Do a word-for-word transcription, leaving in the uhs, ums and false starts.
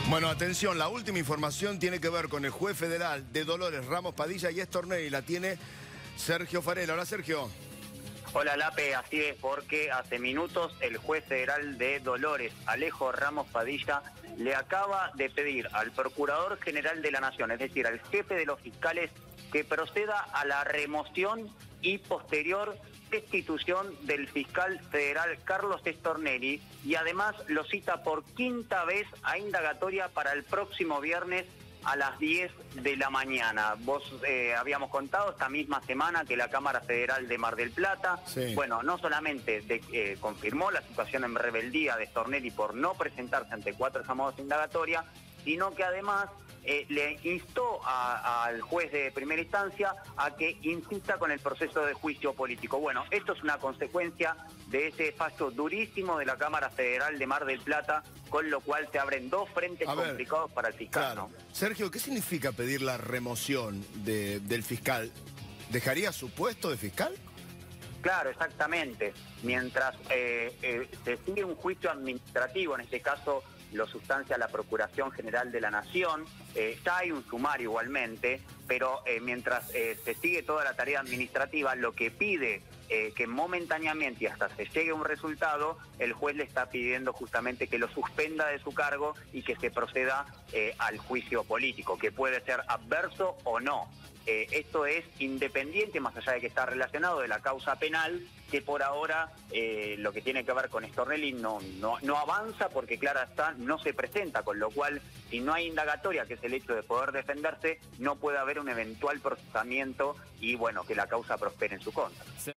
Bueno, atención, la última información tiene que ver con el juez federal de Dolores, Ramos Padilla y Stornelli. La tiene Sergio Farela. Hola, Sergio. Hola, Lape, así es, porque hace minutos el juez federal de Dolores, Alejo Ramos Padilla, le acaba de pedir al Procurador General de la Nación, es decir, al jefe de los fiscales, que proceda a la remoción y posterior destitución del fiscal federal Carlos Stornelli, y además lo cita por quinta vez a indagatoria para el próximo viernes a las diez de la mañana. Vos eh, habíamos contado esta misma semana que la Cámara Federal de Mar del Plata, sí. bueno, no solamente de, eh, confirmó la situación en rebeldía de Stornelli por no presentarse ante cuatro llamados de indagatoria, sino que además Eh, le instó a, al juez de primera instancia a que insista con el proceso de juicio político. Bueno, esto es una consecuencia de ese fallo durísimo de la Cámara Federal de Mar del Plata, con lo cual se abren dos frentes a complicados ver, para el fiscal. Claro. ¿no? Sergio, ¿qué significa pedir la remoción de, del fiscal? ¿Dejaría su puesto de fiscal? Claro, exactamente. Mientras eh, eh, se sigue un juicio administrativo, en este caso lo sustancia la Procuración General de la Nación, eh, ya hay un sumario igualmente, pero eh, mientras eh, se sigue toda la tarea administrativa, lo que pide eh, que momentáneamente y hasta se llegue a un resultado, el juez le está pidiendo justamente que lo suspenda de su cargo y que se proceda eh, al juicio político, que puede ser adverso o no. Eh, esto es independiente, más allá de que está relacionado, de la causa penal, que por ahora eh, lo que tiene que ver con Stornelli no, no, no avanza porque, claro está, no se presenta, con lo cual, si no hay indagatoria, que es el hecho de poder defenderse, no puede haber un eventual procesamiento y, bueno, que la causa prospere en su contra.